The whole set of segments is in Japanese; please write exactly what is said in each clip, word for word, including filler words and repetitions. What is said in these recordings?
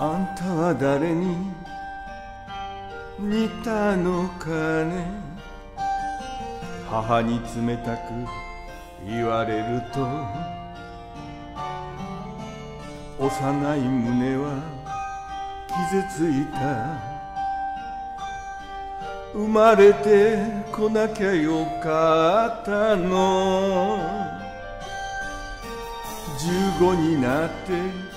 あんたは誰に似たのかね。母に冷たく言われると幼い胸は傷ついた。生まれてこなきゃよかったの。十五になって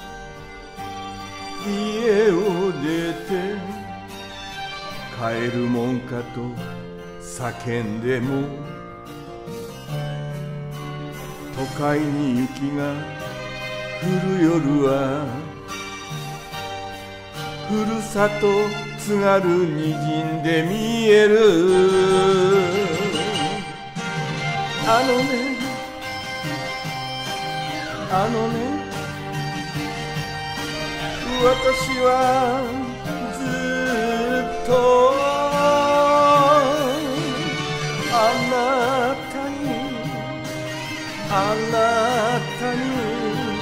家を出て帰るもんかと叫んでも都会に雪が降る夜はふるさと津軽にじんで見える。あのねあのね私はずっとあなたにあなたに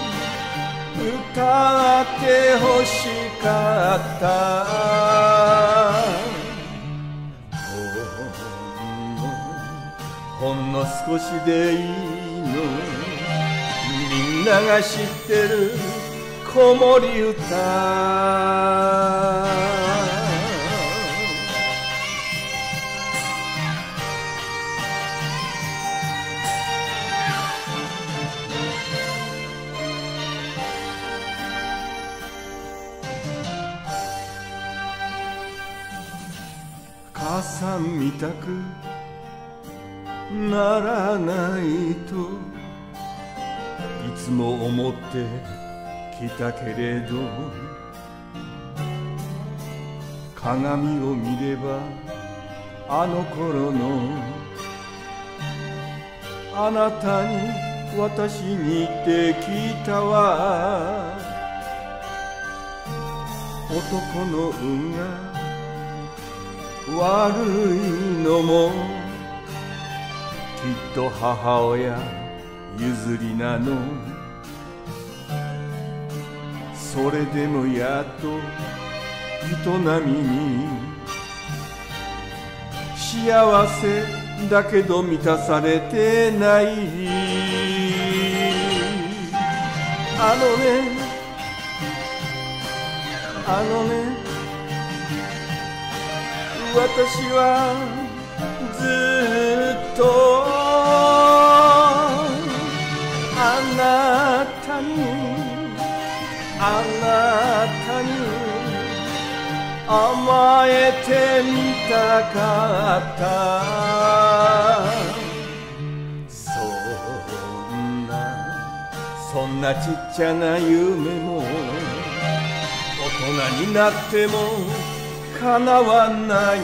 歌ってほしかった。ほんの少しでいいの、みんなが知ってる子守歌。母さんみたくならないといつも思ってきたけれど、鏡を見ればあの頃のあなたに私似てきたわ。男の運が悪いのもきっと母親譲りなの。それでもやっと人並みに幸せだけど満たされてない。あのねあのね私はずっとあなたにあなたに甘えてみたかった。そんなそんなちっちゃな夢も大人になっても叶わない。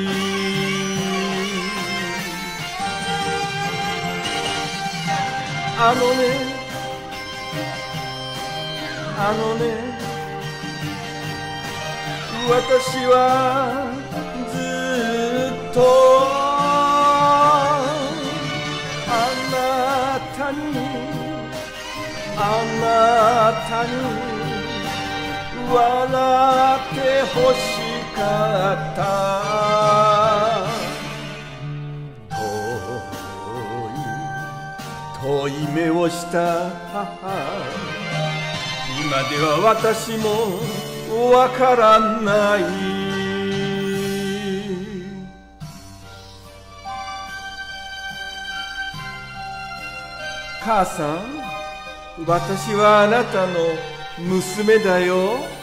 あのねあのね私はずっとあなたにあなたに笑ってほしかった。遠い目をした母、今では私もわからない。母さん、私はあなたの娘だよ。